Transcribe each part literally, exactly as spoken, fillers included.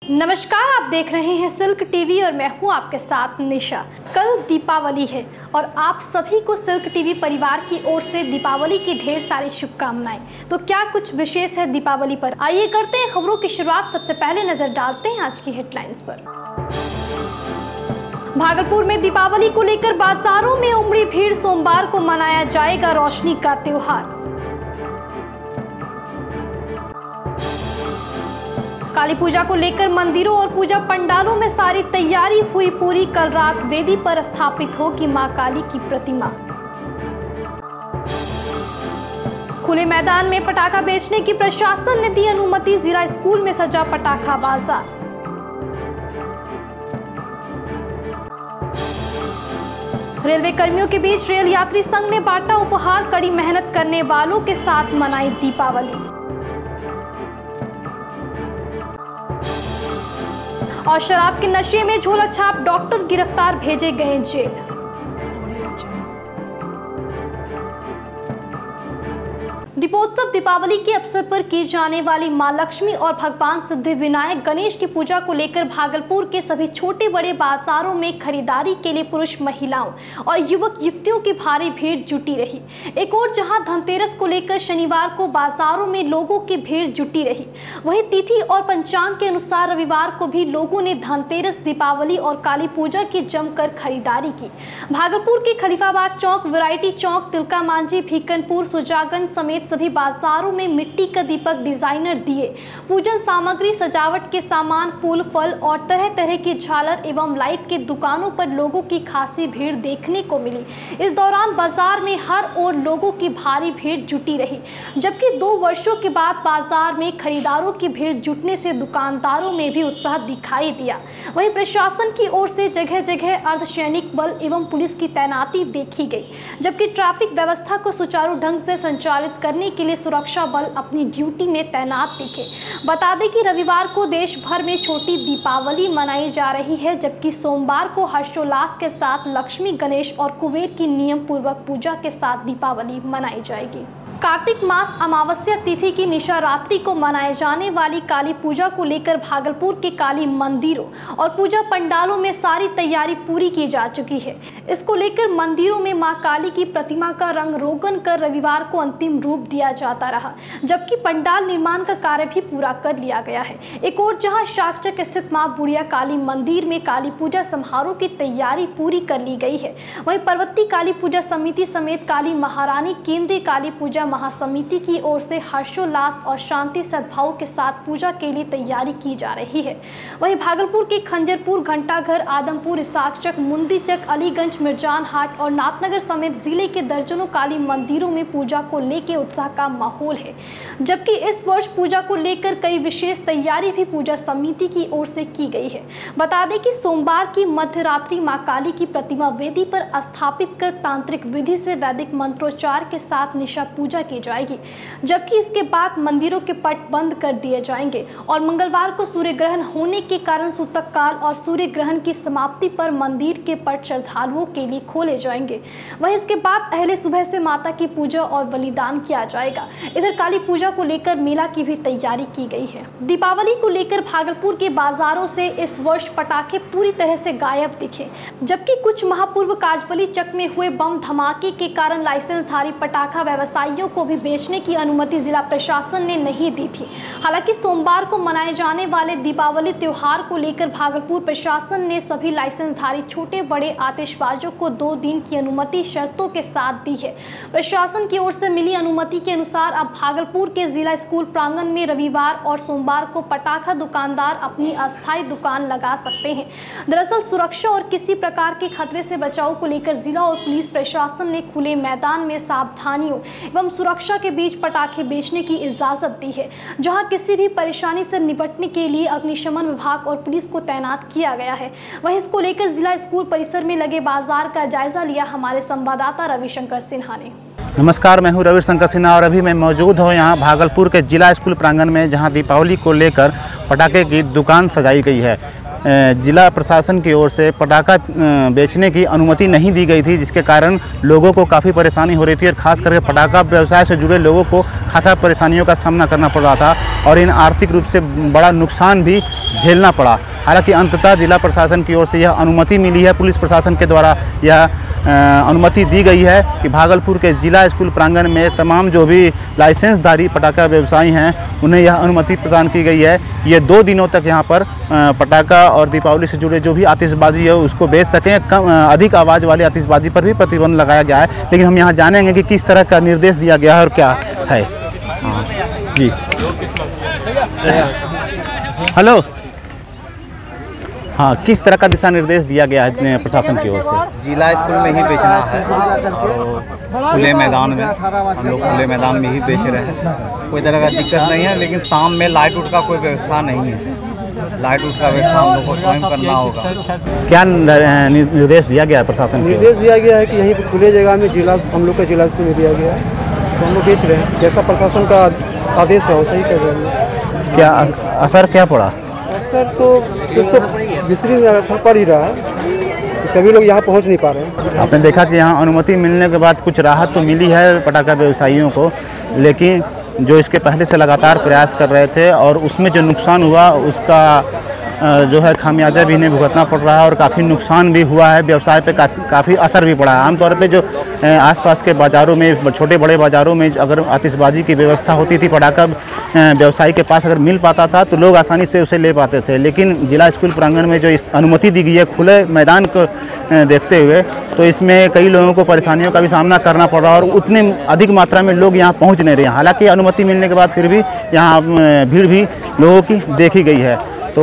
नमस्कार, आप देख रहे हैं सिल्क टीवी और मैं हूं आपके साथ निशा। कल दीपावली है और आप सभी को सिल्क टीवी परिवार की ओर से दीपावली की ढेर सारी शुभकामनाएं। तो क्या कुछ विशेष है दीपावली पर, आइए करते हैं खबरों की शुरुआत। सबसे पहले नजर डालते हैं आज की हेडलाइंस पर। भागलपुर में दीपावली को लेकर बाजारों में उमड़ी भीड़, सोमवार को मनाया जाएगा रोशनी का त्योहार। काली पूजा को लेकर मंदिरों और पूजा पंडालों में सारी तैयारी हुई पूरी। कल रात वेदी पर स्थापित होगी मां काली की प्रतिमा। खुले मैदान में पटाखा बेचने की प्रशासन ने दी अनुमति, जिला स्कूल में सजा पटाखा बाजार। रेलवे कर्मियों के बीच रेल यात्री संघ ने बांटा उपहार, कड़ी मेहनत करने वालों के साथ मनाई दीपावली। और शराब के नशे में झोला छाप डॉक्टर गिरफ्तार, भेजे गए जेल। दीपोत्सव दीपावली के अवसर पर की जाने वाली मां लक्ष्मी और भगवान सिद्धि विनायक गणेश की पूजा को लेकर भागलपुर के सभी छोटे बड़े बाजारों में खरीदारी के लिए पुरुष, महिलाओं और युवक युवतियों की भारी भीड़ जुटी रही। एक और जहां धनतेरस को लेकर शनिवार को बाजारों में लोगों की भीड़ जुटी रही, वहीं तिथि और पंचांग के अनुसार रविवार को भी लोगों ने धनतेरस, दीपावली और काली पूजा की जमकर खरीदारी की। भागलपुर के खलीफाबाद चौक, वैरायटी चौक, तिलका मांझी, भीकनपुर, सुजागंज समेत सभी बाजारों में मिट्टी का दीपक, डिजाइनर दिए, पूजन सामग्री, सजावट के सामान, फूल, फल और तरह तरह की झालर एवं लाइट के दुकानों पर लोगों की खासी भीड़ देखने को मिली। इस दौरान बाजार में हर ओर लोगों की भारी भीड़ जुटी रही, जबकि दो वर्षों के बाद बाजार में खरीदारों की भीड़ जुटने से दुकानदारों में भी उत्साह दिखाई दिया। वहीं प्रशासन की ओर से जगह जगह अर्धसैनिक बल एवं पुलिस की तैनाती देखी गई, जबकि ट्रैफिक व्यवस्था को सुचारू ढंग से संचालित करने के लिए सुरक्षा बल अपनी ड्यूटी में तैनात दिखे। बता दें कि रविवार को देश भर में छोटी दीपावली मनाई जा रही है, जबकि सोमवार को हर्षोल्लास के साथ लक्ष्मी, गणेश और कुबेर की नियम पूर्वक पूजा के साथ दीपावली मनाई जाएगी। कार्तिक मास अमावस्या तिथि की निशा रात्रि को मनाए जाने वाली काली पूजा को लेकर भागलपुर के काली मंदिरों और पूजा पंडालों में सारी तैयारी पूरी की जा चुकी है। इसको लेकर मंदिरों में मां काली की प्रतिमा का रंग रोगन कर रविवार को अंतिम रूप दिया जाता रहा, जबकि पंडाल निर्माण का कार्य भी पूरा कर लिया गया है। एक और जहां शाकचक स्थित मां बुढ़िया काली मंदिर में काली पूजा समारोह की तैयारी पूरी कर ली गई है, वहीं पर्वती काली पूजा समिति समेत काली महारानी केंद्रीय काली पूजा महासमिति की ओर से हर्षोल्लास और शांति सद्भाव के साथ पूजा के लिए तैयारी की जा रही है। वहीं भागलपुर के खंजरपुर, घंटाघर, आदमपुर, इसाकचक, मुंदीचक, अलीगंज, मिर्जान हाट और नाथनगर समेत जिले के दर्जनों काली मंदिरों में पूजा को लेकर उत्साह का माहौल है, जबकि इस वर्ष पूजा को लेकर कई विशेष तैयारी भी पूजा समिति की ओर से की गई है। बता दें कि सोमवार की मध्य रात्रि मां काली की प्रतिमा वेदी पर स्थापित कर तांत्रिक विधि से वैदिक मंत्रोच्चार के साथ निशा पूजा की जाएगी, जबकि इसके बाद मंदिरों के पट बंद कर दिए जाएंगे और मंगलवार को सूर्य ग्रहण होने के कारण सूतक काल और सूर्य ग्रहण की समाप्ति पर मंदिर के पट श्रद्धालुओं के लिए खोले जाएंगे। वहीं इसके बाद पहले सुबह से माता की पूजा और बलिदान किया जाएगा। इधर काली पूजा को लेकर मेला की भी तैयारी की गई है। दीपावली को लेकर भागलपुर के बाजारों से इस वर्ष पटाखे पूरी तरह से गायब दिखे, जबकि कुछ माह पूर्व काजबली चक में हुए बम धमाके के कारण लाइसेंसधारी पटाखा व्यवसायियों को भी बेचने की अनुमति जिला प्रशासन ने नहीं दी थी। हालांकि सोमवार को मनाए जाने वाले दीपावली त्योहार को लेकर भागलपुर प्रशासन ने सभी लाइसेंसधारी छोटे बड़े आतिशबाजों को दो दिन की अनुमति शर्तों के साथ दी है। प्रशासन की ओर से मिली अनुमति के अनुसार अब भागलपुर के जिला स्कूल प्रांगण में रविवार और सोमवार को पटाखा दुकानदार अपनी अस्थायी दुकान लगा सकते हैं। दरअसल सुरक्षा और किसी प्रकार के खतरे से बचाव को लेकर जिला और पुलिस प्रशासन ने खुले मैदान में सावधानियों एवं सुरक्षा के बीच पटाखे बेचने की इजाजत दी है, जहां किसी भी परेशानी से निपटने के लिए अग्निशमन विभाग और पुलिस को तैनात किया गया है। वहीं इसको लेकर जिला स्कूल परिसर में लगे बाजार का जायजा लिया हमारे संवाददाता रविशंकर सिन्हा ने। नमस्कार, मैं हूं रविशंकर सिन्हा और अभी मैं मौजूद हूं यहां भागलपुर के जिला स्कूल प्रांगण में, जहां दीपावली को लेकर पटाखे की दुकान सजाई गई है। जिला प्रशासन की ओर से पटाखा बेचने की अनुमति नहीं दी गई थी, जिसके कारण लोगों को काफ़ी परेशानी हो रही थी और ख़ास करके पटाखा व्यवसाय से जुड़े लोगों को खासा परेशानियों का सामना करना पड़ रहा था और इन आर्थिक रूप से बड़ा नुकसान भी झेलना पड़ा। हालांकि अंततः जिला प्रशासन की ओर से यह अनुमति मिली है, पुलिस प्रशासन के द्वारा यह अनुमति दी गई है कि भागलपुर के जिला स्कूल प्रांगण में तमाम जो भी लाइसेंसधारी पटाखा व्यवसायी हैं उन्हें यह अनुमति प्रदान की गई है। ये दो दिनों तक यहाँ पर पटाखा और दीपावली से जुड़े जो भी आतिशबाजी है उसको बेच सकें। कम अधिक आवाज़ वाली आतिशबाजी पर भी प्रतिबंध लगाया गया है, लेकिन हम यहाँ जानेंगे कि किस तरह का निर्देश दिया गया है और क्या है। हाँ जी, हेलो, हाँ, किस तरह का दिशा निर्देश दिया गया है प्रशासन की ओर से? जिला स्कूल में ही बेचना है और खुले मैदान में, हम लोग खुले मैदान में ही बेच रहे हैं। कोई तरह का दिक्कत नहीं है, लेकिन शाम में लाइट उट का कोई व्यवस्था नहीं है। लाइट उट का व्यवस्था हम लोग को स्वयं करना होगा। क्या निर्देश दिया गया है प्रशासन की? निर्देश दिया गया है कि यहीं पर खुले जगह में जिला हम लोग का जिला स्कूल में दिया गया है, तो हम लोग बेच रहे हैं। जैसा प्रशासन का आदेश है वैसा ही कर रहे हैं। क्या असर क्या पड़ा? असर तो बिक्री में असर पड़ ही रहा है, सभी लोग यहाँ पहुँच नहीं पा रहे हैं। आपने देखा कि यहाँ अनुमति मिलने के बाद कुछ राहत तो मिली है पटाखा व्यवसायियों को, लेकिन जो इसके पहले से लगातार प्रयास कर रहे थे और उसमें जो नुकसान हुआ उसका जो है खामियाजा भी इन्हें भुगतना पड़ रहा है और काफ़ी नुकसान भी हुआ है, व्यवसाय पे काफ़ी असर भी पड़ा है। आमतौर पे जो आसपास के बाज़ारों में, छोटे बड़े बाज़ारों में अगर आतिशबाजी की व्यवस्था होती थी, पटाखा व्यवसायी के पास अगर मिल पाता था तो लोग आसानी से उसे ले पाते थे, लेकिन जिला स्कूल प्रांगण में जो इस अनुमति दी गई है खुले मैदान को देखते हुए, तो इसमें कई लोगों को परेशानियों का भी सामना करना पड़ रहा है और उतने अधिक मात्रा में लोग यहाँ पहुँच नहीं रहे हैं। हालाँकि अनुमति मिलने के बाद फिर भी यहाँ भीड़ भी लोगों की देखी गई है। तो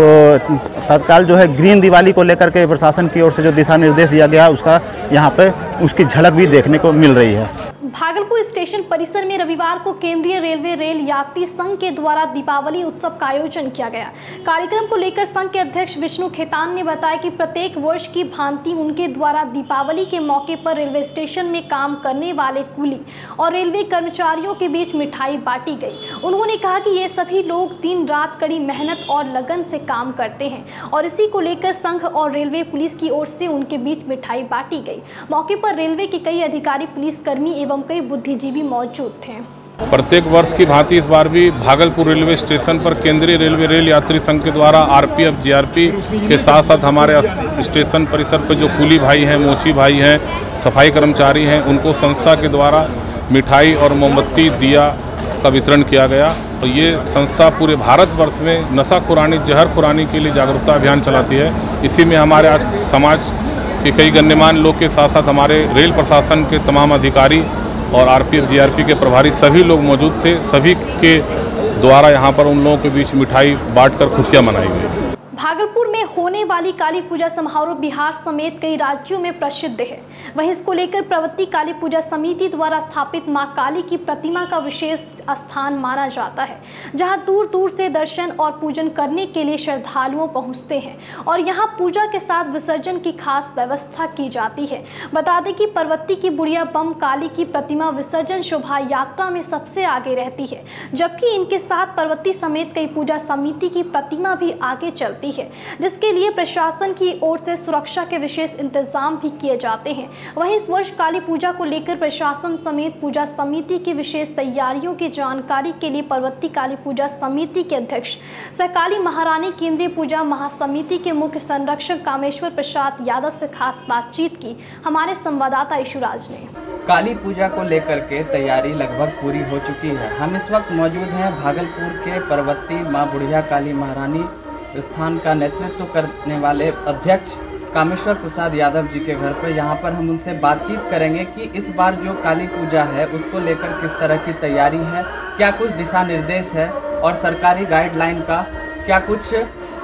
तत्काल जो है ग्रीन दिवाली को लेकर के प्रशासन की ओर से जो दिशा निर्देश दिया गया उसका यहाँ पे उसकी झलक भी देखने को मिल रही है। भागलपुर स्टेशन परिसर में रविवार को केंद्रीय रेलवे रेल यात्री संघ के द्वारा दीपावली उत्सव का आयोजन किया गया। कार्यक्रम को लेकर संघ के अध्यक्ष विष्णु खेतान ने बताया कि प्रत्येक वर्ष की भांति उनके द्वारा दीपावली के मौके पर रेलवे स्टेशन में काम करने वाले कुली और रेलवे कर्मचारियों के बीच मिठाई बांटी गई। उन्होंने कहा कि ये सभी लोग दिन रात कड़ी मेहनत और लगन से काम करते हैं और इसी को लेकर संघ और रेलवे पुलिस की ओर से उनके बीच मिठाई बांटी गई। मौके पर रेलवे के कई अधिकारी, पुलिसकर्मी एवं कई बुद्धिजीवी मौजूद थे। प्रत्येक वर्ष की भांति इस बार भी भागलपुर रेलवे स्टेशन पर केंद्रीय रेलवे रेल यात्री संघ के द्वारा आरपीएफ, जीआरपी के साथ साथ हमारे स्टेशन परिसर पर जो कुली भाई हैं, मोची भाई हैं, सफाई कर्मचारी हैं, उनको संस्था के द्वारा मिठाई और मोमबत्ती, दिया का वितरण किया गया। और ये संस्था पूरे भारतवर्ष में नशा खुरानी, जहर खुरानी के लिए जागरूकता अभियान चलाती है। इसी में हमारे आज समाज के कई गण्यमान्य लोग के साथ साथ हमारे रेल प्रशासन के तमाम अधिकारी और आरपीएफ, जीआरपी के प्रभारी सभी लोग मौजूद थे। सभी के द्वारा यहाँ पर उन लोगों के बीच मिठाई बांटकर खुशियाँ मनाई गई। भागलपुर में होने वाली काली पूजा समारोह बिहार समेत कई राज्यों में प्रसिद्ध है। वहीं इसको लेकर प्रवृत्ति काली पूजा समिति द्वारा स्थापित मां काली की प्रतिमा का विशेष स्थान माना जाता है, जहां दूर दूर से दर्शन और पूजन करने के लिए श्रद्धालुओं पहुंचते हैं और यहां पूजा के साथ विसर्जन की खास व्यवस्था की जाती है। बता दें कि प्रवृत्ति की बुढ़िया बम काली की प्रतिमा विसर्जन शोभा यात्रा में सबसे आगे रहती है, जबकि इनके साथ प्रवृत्ति समेत कई पूजा समिति की प्रतिमा भी आगे चलती है, जिसके लिए प्रशासन की ओर से सुरक्षा के विशेष इंतजाम भी किए जाते हैं। वहीं इस वर्ष काली पूजा को लेकर प्रशासन समेत पूजा समिति की विशेष तैयारियों की जानकारी के लिए प्रवृत्ति काली पूजा समिति के अध्यक्ष सह काली महारानी केंद्रीय पूजा महासमिति के मुख्य संरक्षक कामेश्वर प्रसाद यादव से खास बातचीत की हमारे संवाददाता ईशुराज ने। काली पूजा को लेकर के तैयारी लगभग पूरी हो चुकी है। हम इस वक्त मौजूद हैं भागलपुर के प्रवृत्ति माँ बुढ़िया काली महारानी स्थान का नेतृत्व करने वाले अध्यक्ष कामेश्वर प्रसाद यादव जी के घर पर। यहाँ पर हम उनसे बातचीत करेंगे कि इस बार जो काली पूजा है उसको लेकर किस तरह की तैयारी है, क्या कुछ दिशा निर्देश है और सरकारी गाइडलाइन का क्या कुछ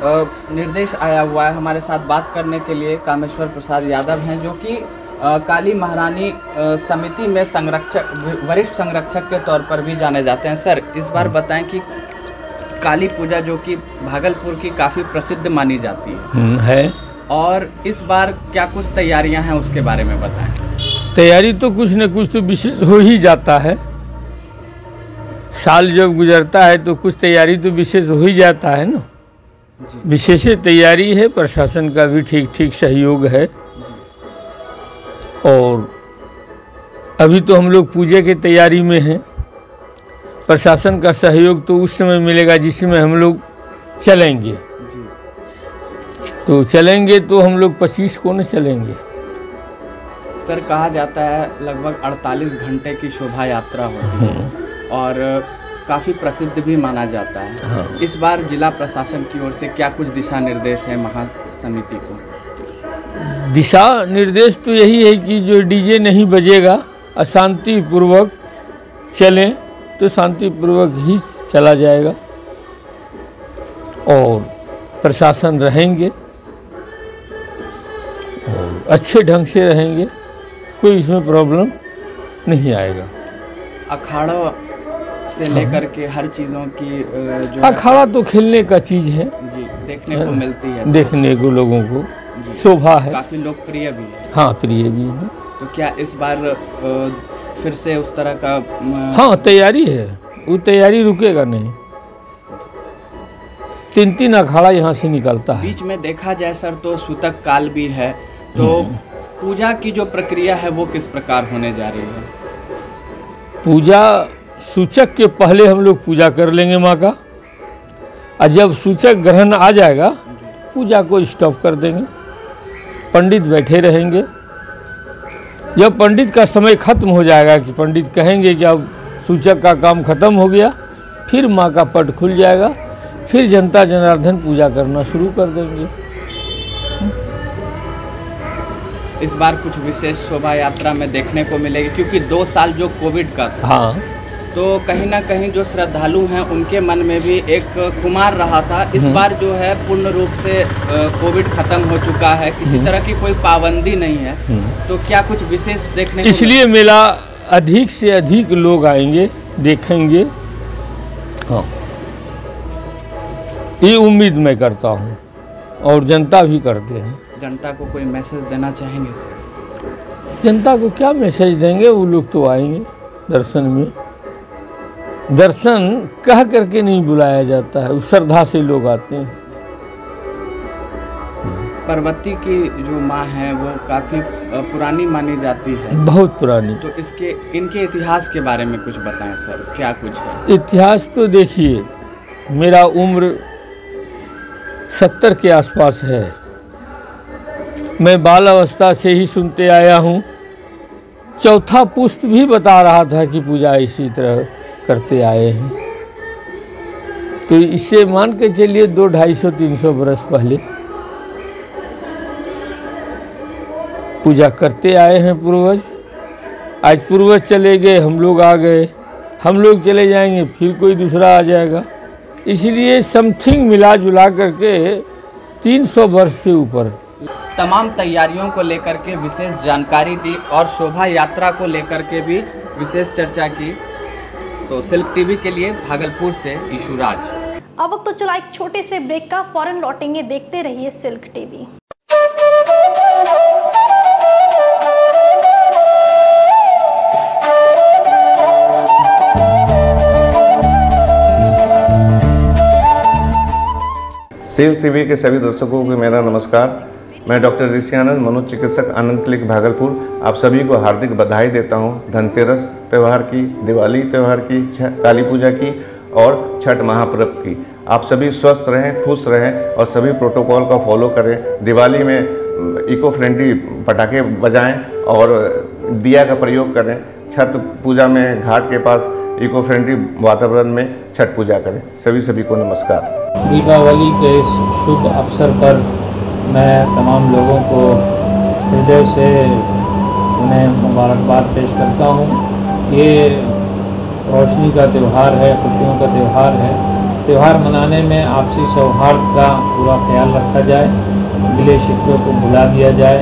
निर्देश आया हुआ है। हमारे साथ बात करने के लिए कामेश्वर प्रसाद यादव हैं, जो कि काली महारानी समिति में संरक्षक, वरिष्ठ संरक्षक के तौर पर भी जाने जाते हैं। सर, इस बार बताएं कि काली पूजा जो कि भागलपुर की काफ़ी प्रसिद्ध मानी जाती है, है और इस बार क्या कुछ तैयारियां हैं उसके बारे में बताएं। तैयारी तो कुछ न कुछ तो विशेष हो ही जाता है। साल जब गुजरता है तो कुछ तैयारी तो विशेष हो ही जाता है ना। विशेष तैयारी है, प्रशासन का भी ठीक ठीक सहयोग है। और अभी तो हम लोग पूजा की तैयारी में हैं। प्रशासन का सहयोग तो उस समय मिलेगा जिसमें हम लोग चलेंगे। तो चलेंगे तो हम लोग पच्चीस को न चलेंगे। सर, कहा जाता है लगभग अड़तालीस घंटे की शोभा यात्रा होती है और काफ़ी प्रसिद्ध भी माना जाता है। हाँ। इस बार जिला प्रशासन की ओर से क्या कुछ दिशा निर्देश है महासमिति को? दिशा निर्देश तो यही है कि जो डीजे नहीं बजेगा, अशांतिपूर्वक चलें तो शांतिपूर्वक ही चला जाएगा और प्रशासन रहेंगे और अच्छे ढंग से रहेंगे, कोई इसमें प्रॉब्लम नहीं आएगा। अखाड़ा से लेकर के हर चीज़ों की जो अखाड़ा तो खेलने का चीज़ है जी, देखने को मिलती है, देखने को लोगों को शोभा है, काफ़ी लोकप्रिय भी है। हाँ, प्रिय भी है। तो क्या इस बार फिर से उस तरह का? हाँ, तैयारी है, वो तैयारी रुकेगा नहीं। तीन तीन अखाड़ा यहाँ से निकलता है। बीच में देखा जाए सर तो सूतक काल भी है, तो पूजा की जो प्रक्रिया है वो किस प्रकार होने जा रही है? पूजा सूचक के पहले हम लोग पूजा कर लेंगे माँ का, और जब सूचक ग्रहण आ जाएगा पूजा को स्टॉप कर देंगे। पंडित बैठे रहेंगे, जब पंडित का समय खत्म हो जाएगा कि पंडित कहेंगे कि अब सूचक का काम खत्म हो गया, फिर माँ का पट खुल जाएगा, फिर जनता जनार्दन पूजा करना शुरू कर देंगे। इस बार कुछ विशेष शोभा यात्रा में देखने को मिलेगी क्योंकि दो साल जो कोविड का था, हाँ, तो कहीं ना कहीं जो श्रद्धालु हैं उनके मन में भी एक खुमार रहा था। इस बार जो है पूर्ण रूप से कोविड खत्म हो चुका है, किसी तरह की कोई पाबंदी नहीं है, तो क्या कुछ विशेष देखने को? इसलिए मेला अधिक से अधिक लोग आएंगे, देखेंगे। हाँ, ये उम्मीद मैं करता हूँ और जनता भी करते हैं। जनता को कोई मैसेज देना चाहेंगे सर? जनता को क्या मैसेज देंगे, वो लोग तो आएंगे दर्शन में। दर्शन कह करके नहीं बुलाया जाता है, उस श्रद्धा से लोग आते हैं। पार्वती की जो माँ है वो काफ़ी पुरानी मानी जाती है, बहुत पुरानी। तो इसके इनके इतिहास के बारे में कुछ बताएं सर, क्या कुछ है? इतिहास तो देखिए, मेरा उम्र सत्तर के आसपास है। मैं बाल अवस्था से ही सुनते आया हूँ। चौथा पुस्त भी बता रहा था कि पूजा इसी तरह करते आए हैं। तो इससे मान के चलिए दो ढाई सौ तीन सौ बरस पहले पूजा करते आए हैं पूर्वज। आज पूर्वज चले गए, हम लोग आ गए, हम लोग चले जाएंगे, फिर कोई दूसरा आ जाएगा। इसलिए समथिंग मिला जुला करके तीन सौ वर्ष से ऊपर। तमाम तैयारियों को लेकर के विशेष जानकारी दी और शोभा यात्रा को लेकर के भी विशेष चर्चा की। तो सिल्क टीवी के लिए भागलपुर से ईशुराज। अब वक्त तो चला एक छोटे से ब्रेक का, फौरन लौटेंगे, देखते रहिए सिल्क टीवी। सिल्क टीवी के सभी दर्शकों को मेरा नमस्कार। मैं डॉक्टर ऋषि आनंद, मनोचिकित्सक, आनंद क्लिनिक भागलपुर, आप सभी को हार्दिक बधाई देता हूं धनतेरस त्यौहार की, दिवाली त्यौहार की, काली पूजा की और छठ महापर्व की। आप सभी स्वस्थ रहें, खुश रहें और सभी प्रोटोकॉल का फॉलो करें। दिवाली में इको फ्रेंडली पटाखे बजाएं और दिया का प्रयोग करें। छठ पूजा में घाट के पास इको फ्रेंडली वातावरण में छठ पूजा करें। सभी सभी को नमस्कार। दीपावली के इस शुभ अवसर पर मैं तमाम लोगों को हृदय से उन्हें मुबारकबाद पेश करता हूँ। ये रोशनी का त्यौहार है, खुशियों का त्यौहार है। त्यौहार मनाने में आपसी सौहार्द का पूरा ख्याल रखा जाए, गिले शिकवे को भुला दिया जाए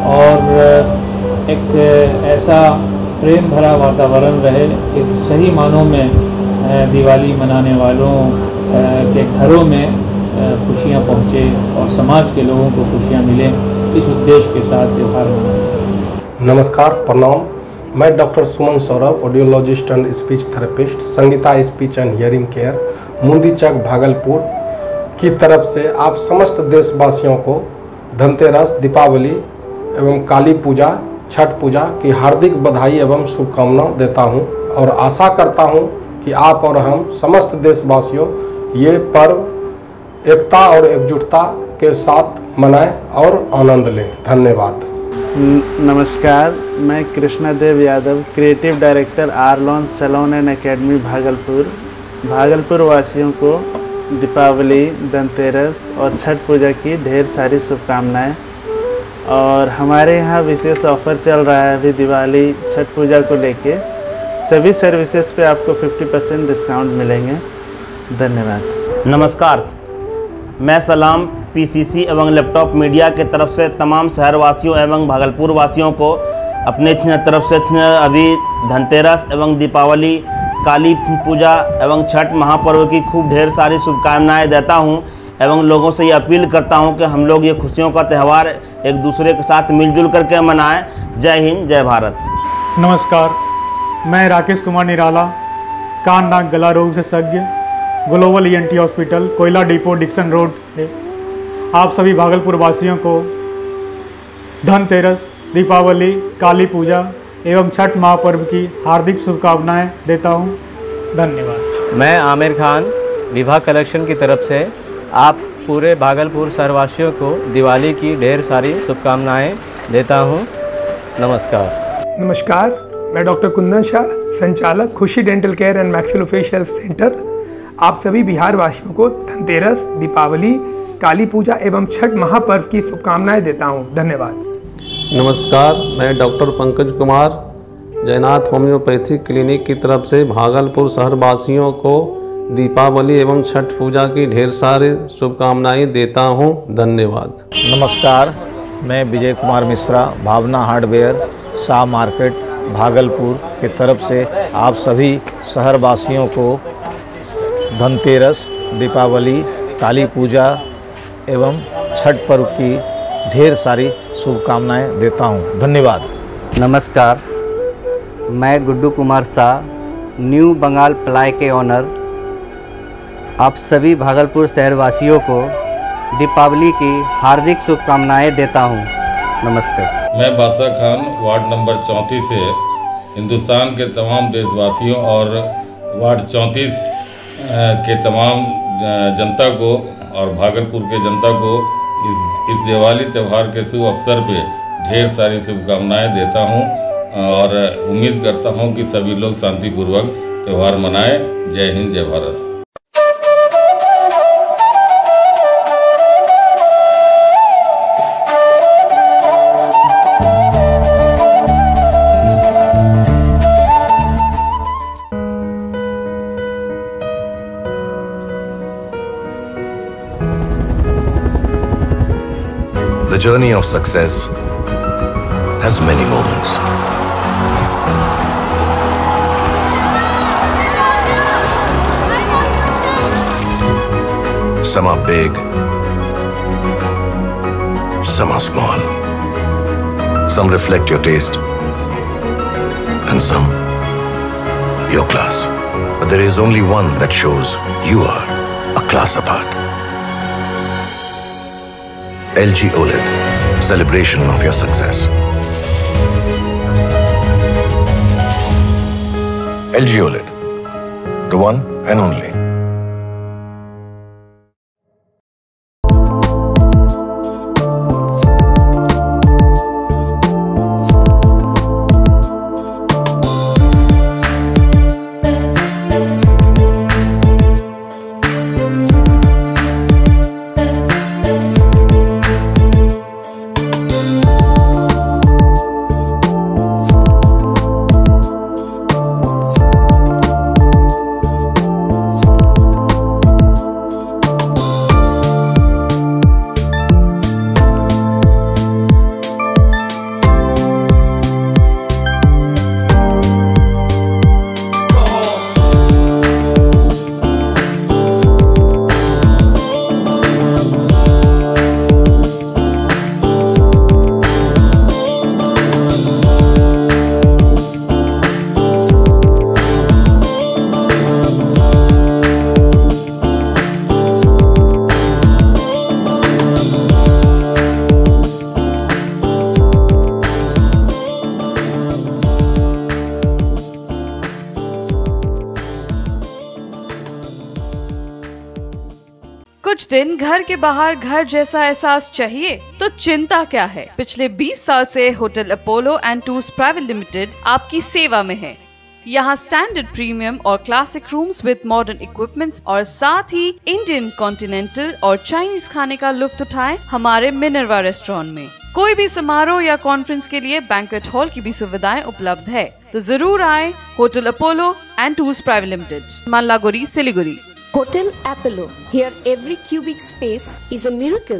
और एक ऐसा प्रेम भरा वातावरण रहे कि सही मानों में दिवाली मनाने वालों के घरों में खुशियाँ पहुँचे और समाज के लोगों को खुशियाँ मिलें, इस उद्देश्य के साथ त्यौहार मनाएं। नमस्कार, प्रणाम। मैं doctor Suman Saurabh, audiologist and speech therapist, Sangeeta speech and hearing care, Mundi Chak Bhagalpur. की तरफ से आप समस्त देशवासियों को धनतेरस, दीपावली एवं काली पूजा, छठ पूजा की हार्दिक बधाई एवं शुभकामना देता हूं और आशा करता हूं कि आप और हम समस्त देशवासियों ये पर्व एकता और एकजुटता के साथ मनाएं और आनंद लें। धन्यवाद। नमस्कार, मैं Krishnadev Yadav, creative director Arlon salon and academy Bhagalpur. Bhagalpur वासियों को दीपावली, धनतेरस और छठ पूजा की ढेर सारी शुभकामनाएं। और हमारे यहाँ विशेष ऑफर चल रहा है अभी दिवाली, छठ पूजा को लेके। सभी सर्विसेज पे आपको पचास परसेंट डिस्काउंट मिलेंगे। धन्यवाद। नमस्कार, मैं सलाम पीसीसी एवं लैपटॉप मीडिया के तरफ से तमाम शहरवासियों एवं भागलपुर वासियों को अपने तरफ से अभी धनतेरस एवं दीपावली, काली पूजा एवं छठ महापर्व की खूब ढेर सारी शुभकामनाएं देता हूं एवं लोगों से ये अपील करता हूं कि हम लोग ये खुशियों का त्यौहार एक दूसरे के साथ मिलजुल करके मनाएं। जय हिंद, जय भारत। नमस्कार, मैं राकेश कुमार निराला, कान नाक गला रोग विशेषज्ञ, ग्लोबल ईएनटी हॉस्पिटल, कोयला डिपो, डिक्सन रोड से आप सभी भागलपुर वासियों को धनतेरस, दीपावली, काली पूजा एवं छठ महापर्व की हार्दिक शुभकामनाएं देता हूं। धन्यवाद। मैं आमिर खान, विवाह कलेक्शन की तरफ से आप पूरे भागलपुर शहरवासियों को दिवाली की ढेर सारी शुभकामनाएं देता हूं। नमस्कार। नमस्कार, मैं डॉक्टर कुंदन शाह, संचालक Khushi dental care and maxillofacial centre. आप सभी बिहार वासियों को धनतेरस, दीपावली, काली पूजा एवं छठ महापर्व की शुभकामनाएं देता हूं। धन्यवाद। नमस्कार, मैं doctor Pankaj Kumar, Jaynath homeopathy clinic की तरफ से भागलपुर शहरवासियों को दीपावली एवं छठ पूजा की ढेर सारी शुभकामनाएं देता हूं। धन्यवाद। नमस्कार, मैं विजय कुमार मिश्रा, भावना हार्डवेयर, शाह मार्केट, भागलपुर की तरफ से आप सभी शहरवासियों को धनतेरस, दीपावली, काली पूजा एवं छठ पर्व की ढेर सारी शुभकामनाएं देता हूं। धन्यवाद। नमस्कार, मैं गुड्डू कुमार शाह, न्यू बंगाल प्लाई के ऑनर। आप सभी भागलपुर शहरवासियों को दीपावली की हार्दिक शुभकामनाएं देता हूं। नमस्ते। मैं बादशाह खान, वार्ड नंबर चौंतीस से हिंदुस्तान के तमाम देशवासियों और वार्ड चौंतीस के तमाम जनता को और भागलपुर के जनता को इस इस दिवाली त्यौहार के शुभ अवसर पे ढेर सारी शुभकामनाएं देता हूं और उम्मीद करता हूं कि सभी लोग शांतिपूर्वक त्यौहार मनाएं। जय हिंद, जय Bharat. The journey of success has many moments. Some are big, some are small. Some reflect your taste, and some your class. But there is only one that shows you are a class apart. L G O L E D, celebration of your success. L G O L E D, the one and only. कुछ दिन घर के बाहर घर जैसा एहसास चाहिए तो चिंता क्या है। पिछले बीस साल से hotel Apollo and tours private limited आपकी सेवा में है। यहाँ स्टैंडर्ड, प्रीमियम और classic rooms with modern equipments और साथ ही इंडियन, कॉन्टिनेंटल और चाइनीज खाने का लुत्फ उठाएं हमारे मिनर्वा रेस्टोरेंट में। कोई भी समारोह या कॉन्फ्रेंस के लिए बैंक्वेट हॉल की भी सुविधाएं उपलब्ध है, तो जरूर आए hotel Apollo and tours private limited, Mallaguri, Siliguri. Hotel Apollo. Here every cubic space is a miracle.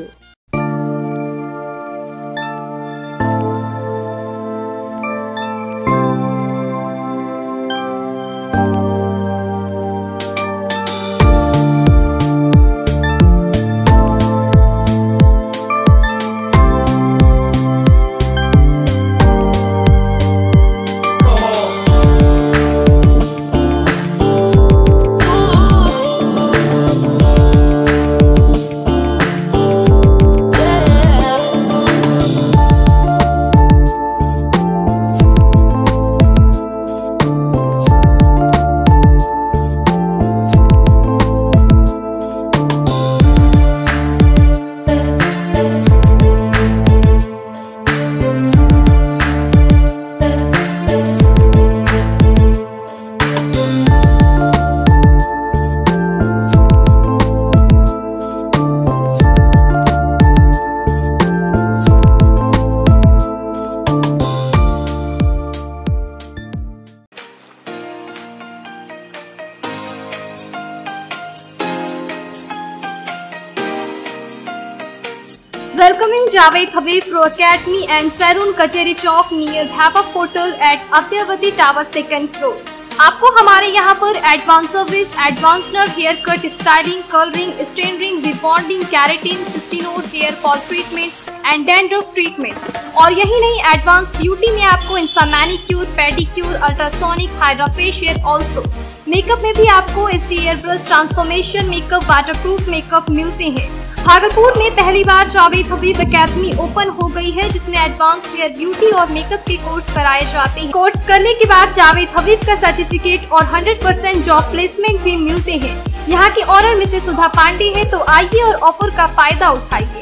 Welcoming Javed Habib Pro Academy and Saloon Kacheri Chowk near Bhapak Hotel at Adyavati Tower second floor. आपको हमारे यहाँ पर advance service, एडवांसनर hair cut, styling, colouring, स्टेनरिंग, rebonding, keratin, सिस्टीनोड hair fall treatment and dandruff treatment और यही नहीं, एडवांस ब्यूटी में आपको insta manicure, pedicure, ultrasonic, hydra facial, also makeup में भी आपको S T air brush, transformation makeup, waterproof makeup मिलते हैं। भागलपुर में पहली बार जावेद हबीब एकेडमी ओपन हो गई है, जिसमें एडवांस हेयर ब्यूटी और मेकअप के कोर्स कराए जाते हैं। कोर्स करने के बाद जावेद हबीब का सर्टिफिकेट और हंड्रेड परसेंट जॉब प्लेसमेंट भी मिलते हैं। यहाँ के ऑनर मिसेस सुधा पांडे हैं, तो आइए और ऑफर का फायदा उठाइए।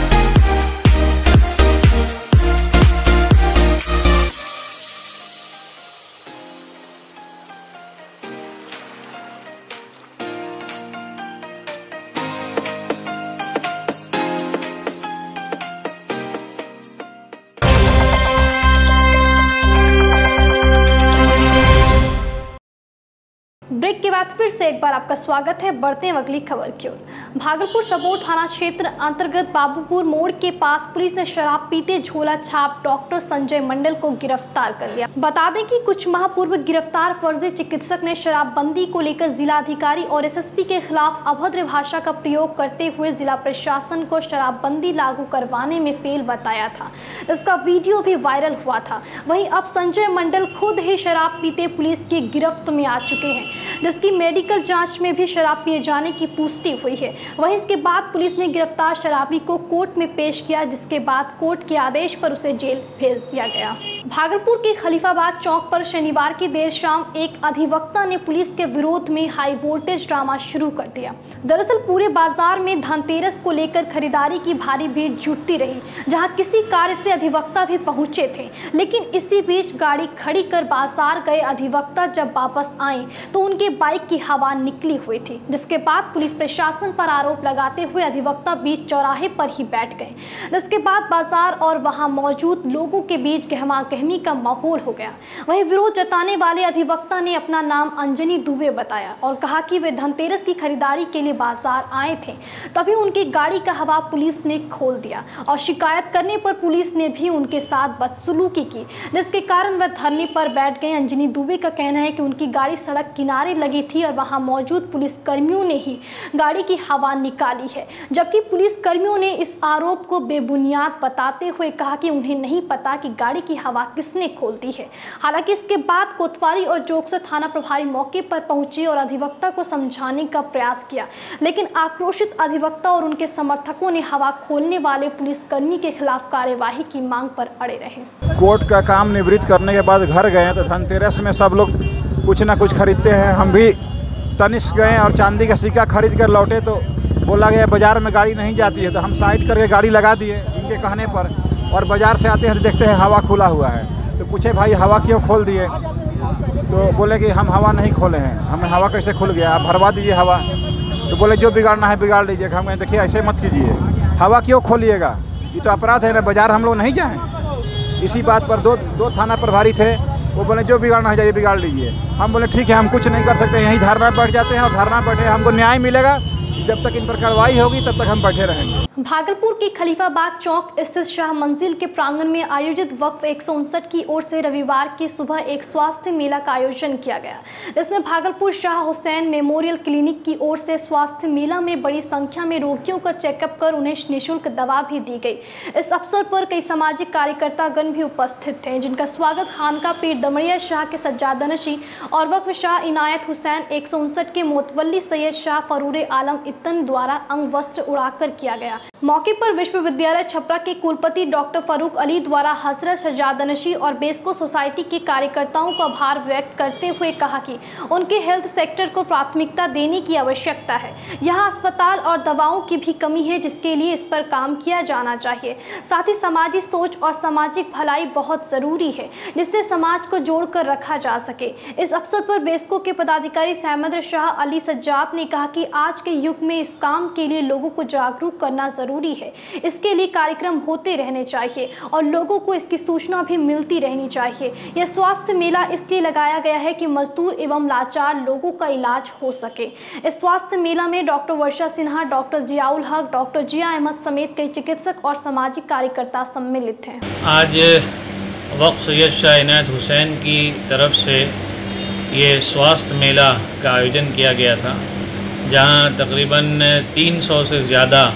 ब्रेक के बाद फिर से एक बार आपका स्वागत है। बढ़ते हैं अगली खबर की ओर। भागलपुर सबौर थाना क्षेत्र अंतर्गत बाबूपुर मोड़ के पास पुलिस ने शराब पीते झोला छाप डॉक्टर संजय मंडल को गिरफ्तार कर लिया। बता दें कि कुछ माह पूर्व गिरफ्तार फर्जी चिकित्सक ने शराबबंदी को लेकर जिलाधिकारी और एसएसपी के खिलाफ अभद्र भाषा का प्रयोग करते हुए जिला प्रशासन को शराबबंदी लागू करवाने में फेल बताया था। इसका वीडियो भी वायरल हुआ था। वहीं अब संजय मंडल खुद ही शराब पीते पुलिस की गिरफ्त में आ चुके हैं, जिसकी मेडिकल जांच में भी शराब पिए जाने की पुष्टि हुई है। वहीं इसके बाद पुलिस ने गिरफ्तार शराबी को कोर्ट में पेश किया, जिसके बाद कोर्ट के आदेश पर उसे जेल भेज दिया गया। भागलपुर के खलीफाबाद चौक पर शनिवार की देर शाम एक अधिवक्ता ने पुलिस के विरोध में हाई वोल्टेज ड्रामा शुरू कर दिया। दरअसल पूरे बाजार में धनतेरस को लेकर खरीदारी की भारी भीड़ जुटती रही, जहां किसी कार्य से अधिवक्ता भी पहुंचे थे। लेकिन इसी बीच गाड़ी खड़ी कर बाजार गए अधिवक्ता जब वापस आए तो उनके बाइक की हवा निकली हुई थी, जिसके बाद पुलिस प्रशासन पर आरोप लगाते हुए अधिवक्ता बीच चौराहे पर ही बैठ गए। जिसके बाद बाजार और वहां मौजूद लोगों के बीच गहमा गहमी का माहौल हो गया। वहीं विरोध जताने वाले अधिवक्ता ने अपना नाम अंजनी दुबे बताया और कहा कि वे धनतेरस की खरीदारी के लिए बाजार आए थे, तभी उनकी गाड़ी का हवा पुलिस ने खोल दिया और शिकायत करने पर पुलिस ने भी उनके साथ बदसलूकी की, जिसके कारण वह धरने पर बैठ गए। अंजनी दुबे का कहना है कि उनकी गाड़ी सड़क किनारे लगी थी और वहां मौजूद पुलिस कर्मियों ने ही गाड़ी की हवा निकाली है, जबकि पुलिस कर्मियों ने इस आरोप को बेबुनियाद बताते हुए कहा कि उन्हें नहीं पता कि गाड़ी की हवा किसने खोल दी है। हालांकि इसके बाद कोतवाली और जोगसर थाना प्रभारी मौके पर पहुंचे और अधिवक्ता को समझाने का प्रयास किया, लेकिन आक्रोशित अधिवक्ता और उनके समर्थकों ने हवा खोलने वाले पुलिसकर्मी के खिलाफ कार्यवाही की मांग पर अड़े रहे। कोर्ट का काम निवृत्त करने के बाद घर गए तो धनतेरस में सब लोग कुछ ना कुछ खरीदते हैं। हम भी तनिष्क गए और चांदी का सिक्का खरीद कर लौटे तो बोला गया बाज़ार में गाड़ी नहीं जाती है, तो हम साइड करके गाड़ी लगा दिए इनके कहने पर, और बाज़ार से आते हैं तो देखते हैं हवा खुला हुआ है। तो पूछे भाई हवा क्यों खोल दिए, तो बोले कि हम हवा नहीं खोले हैं। हमें हवा कैसे खुल गया, आप भरवा दीजिए हवा। तो बोले जो बिगाड़ना है बिगाड़ लीजिएगा। हम कहें देखिए ऐसे मत कीजिए, हवा क्यों खोलिएगा, ये तो अपराध है ना, बाज़ार हम लोग नहीं जाएँ। इसी बात पर दो दो थाना प्रभारी थे, वो बोले जो बिगाड़ना है जाइए बिगाड़ लीजिए। हम बोले ठीक है हम कुछ नहीं कर सकते, यहीं धरना बैठ जाते हैं, और धरना बैठे हमको न्याय मिलेगा, जब तक इन पर कार्रवाई होगी तब तक हम बैठे रहेंगे। भागलपुर के खलीफाबाद चौक स्थित शाह मंजिल के प्रांगण में आयोजित वक्फ एक सौ उनसठ की ओर से रविवार की सुबह एक स्वास्थ्य मेला का आयोजन किया गया। इसमें भागलपुर शाह हुसैन मेमोरियल क्लिनिक की ओर से स्वास्थ्य मेला में बड़ी संख्या में रोगियों का चेकअप कर उन्हें निःशुल्क दवा भी दी गई। इस अवसर पर कई सामाजिक कार्यकर्तागण भी उपस्थित थे, जिनका स्वागत खानका पीर दमड़िया शाह के सज्जादनशी और वक्फ शाह इनायत हुसैन एक सौ उनसठ के मोतवल्ली सैयद शाह फरूर आलम इतन द्वारा अंग वस्त्र उड़ाकर किया गया। मौके पर विश्वविद्यालय छपरा के कुलपति डॉक्टर फारूक अली द्वारा हजरत सज्जादनशी और बेस्को सोसाइटी के कार्यकर्ताओं का आभार व्यक्त करते हुए कहा कि उनके हेल्थ सेक्टर को प्राथमिकता देने की आवश्यकता है। यहाँ अस्पताल और दवाओं की भी कमी है, जिसके लिए इस पर काम किया जाना चाहिए। साथ ही समाजी सोच और सामाजिक भलाई बहुत जरूरी है, जिससे समाज को जोड़कर रखा जा सके। इस अवसर पर बेस्को के पदाधिकारी सहमद शाह अली सज्जाद ने कहा कि आज के युग में इस काम के लिए लोगों को जागरूक करना जरूरी है। इसके लिए कार्यक्रम होते रहने चाहिए और लोगों को इसकी सूचना भी मिलती रहनी चाहिए। यह स्वास्थ्य मेला इसलिए लगाया गया है कि मजदूर एवं लाचार लोगों का इलाज हो सके। इस स्वास्थ्य मेला में doctor Varsha Sinha, doctor Ziaul Haq, doctor जिया अहमद समेत कई चिकित्सक और सामाजिक कार्यकर्ता सम्मिलित हैं। आज वक्फ सैयद शाह इनायत हुसैन की तरफ से ये स्वास्थ्य मेला का आयोजन किया गया था, जहाँ तकरीबन तीन सौ से ज़्यादा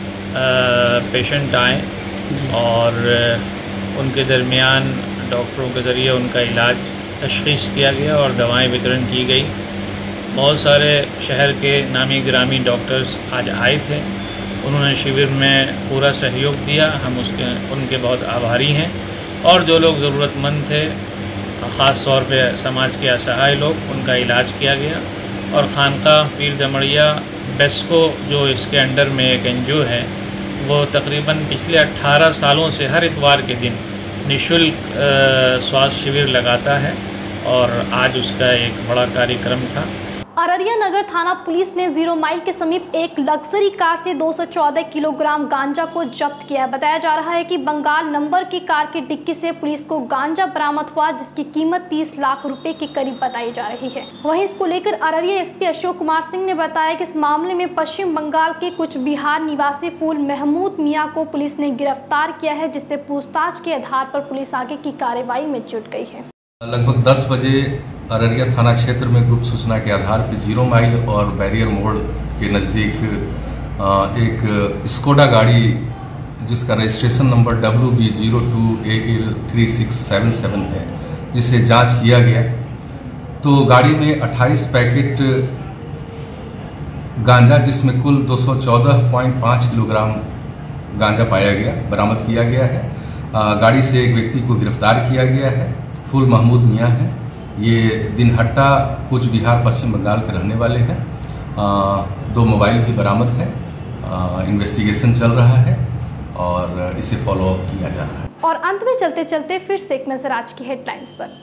पेशेंट आए और उनके दरमियान डॉक्टरों के ज़रिए उनका इलाज तशख़ीस किया गया और दवाएं वितरण की गई। बहुत सारे शहर के नामी गिरामी डॉक्टर्स आज आए थे, उन्होंने शिविर में पूरा सहयोग दिया, हम उसके उनके बहुत आभारी हैं। और जो लोग ज़रूरतमंद थे, ख़ास तौर पे समाज के असहाय लोग, उनका इलाज किया गया। और खानका पीर दमड़िया बेस्को जो इसके अंडर में एक एनजीओ है, वो तकरीबन पिछले अट्ठारह सालों से हर इतवार के दिन निःशुल्क स्वास्थ्य शिविर लगाता है और आज उसका एक बड़ा कार्यक्रम था। अररिया नगर थाना पुलिस ने जीरो माइल के समीप एक लग्जरी कार से दो सौ चौदह किलोग्राम गांजा को जब्त किया है। बताया जा रहा है कि बंगाल नंबर की कार की डिक्की से पुलिस को गांजा बरामद हुआ, जिसकी कीमत तीस लाख रुपए के करीब बताई जा रही है। वहीं इसको लेकर अररिया एसपी अशोक कुमार सिंह ने बताया कि इस मामले में पश्चिम बंगाल के कुछ बिहार निवासी फूल महमूद मियाँ को पुलिस ने गिरफ्तार किया है, जिससे पूछताछ के आधार पर पुलिस आगे की कार्रवाई में जुट गई है। लगभग दस बजे अररिया थाना क्षेत्र में गुप्त सूचना के आधार पर जीरो माइल और बैरियर मोड़ के नज़दीक एक स्कोडा गाड़ी जिसका registration number W B zero two A L three six seven seven है, जिसे जांच किया गया तो गाड़ी में अट्ठाईस पैकेट गांजा, जिसमें कुल दो सौ चौदह पॉइंट पाँच किलोग्राम गांजा पाया गया, बरामद किया गया है। गाड़ी से एक व्यक्ति को गिरफ्तार किया गया है, फूल महमूद मियाँ है। ये दिनहट्टा कूच बिहार पश्चिम बंगाल के रहने वाले हैं। दो मोबाइल भी बरामद है, इन्वेस्टिगेशन चल रहा है और इसे फॉलो अप किया जा रहा है। और अंत में चलते चलते फिर से एक नजर आज की हेडलाइंस पर।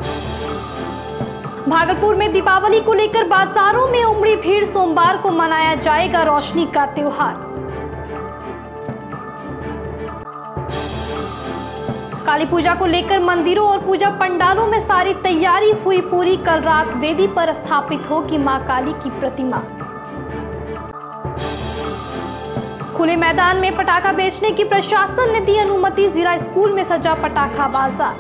भागलपुर में दीपावली को लेकर बाजारों में उमड़ी भीड़, सोमवार को मनाया जाएगा रोशनी का त्योहार। काली पूजा को लेकर मंदिरों और पूजा पंडालों में सारी तैयारी हुई पूरी। कल रात वेदी पर स्थापित होगी मां काली की प्रतिमा। खुले मैदान में पटाखा बेचने की प्रशासन ने दी अनुमति, जिला स्कूल में सजा पटाखा बाजार।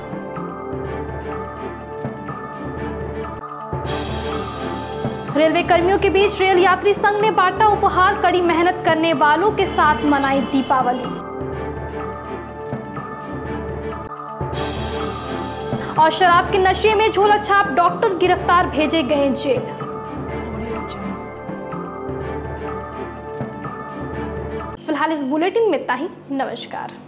रेलवे कर्मियों के बीच रेल यात्री संघ ने बांटा उपहार, कड़ी मेहनत करने वालों के साथ मनाई दीपावली। और शराब के नशे में झोला छाप डॉक्टर गिरफ्तार, भेजे गए जेल। फिलहाल इस बुलेटिन में इतना ही। नमस्कार।